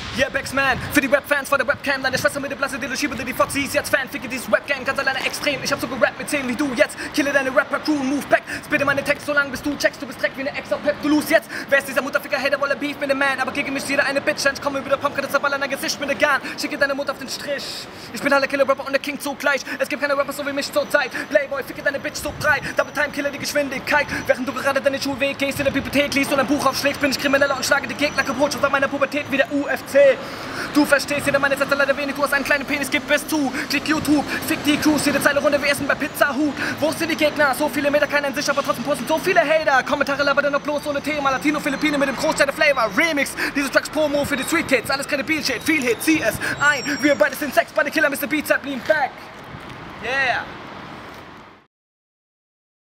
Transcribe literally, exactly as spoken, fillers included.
Yeah, Baxman, für die Rap-Fans vor der Webcam. Deine Schwester mit der Blasse, die du schiebe, die Foxy ist jetzt Fan. Ficke dieses Rap-Game ganz alleine extrem. Ich hab so gerappt mit zehn wie du jetzt. Kille deine Rapper-Crew, move back. Spitte meine Text so lang, bis du checkst. Du bist Dreck wie eine Ex-Pep, du lose jetzt. Wer ist dieser Mutterficker-Hater, wolle Beef mit dem Man? Aber gegen mich jeder eine Bitch. Ich komme über der Pumpkin, das Zerball an dein Gesicht mit der Garn. Schicke deine Mutter auf den Strich. Ich bin alle Killer-Rapper und der King zugleich. Es gibt keine Rapper so wie mich zur Zeit. Playboy, ficke deine Bitch so drei. Double-Time-Killer, die Geschwindigkeit. Während du gerade deinen Schulweg gehst, in der Bibliothek liest und ein Buch aufschlägst, bin ich Krimineller und schlage die Gegner kaputt. Schon seit meiner Pubertät wie der U F C. Du verstehst, jeder meine Sätze leider wenig, du hast einen kleinen Penis, gib es zu. Klick YouTube, fick die Crews, jede Zeile runter wie Essen bei Pizza Hut. Wo sind die Gegner? So viele Meter, keiner in sich, aber trotzdem posten so viele Hater. Kommentare labert dann noch bloß ohne Thema. Latino, Philippine mit dem Großteil der Flavor. Remix, diese Tracks Promo für die Street Kids. Alles keine Beat-Shit, viel Hit, zieh es ein. Wir beide sind Sex, beide Killer, Mister Beats, bleed back. Yeah.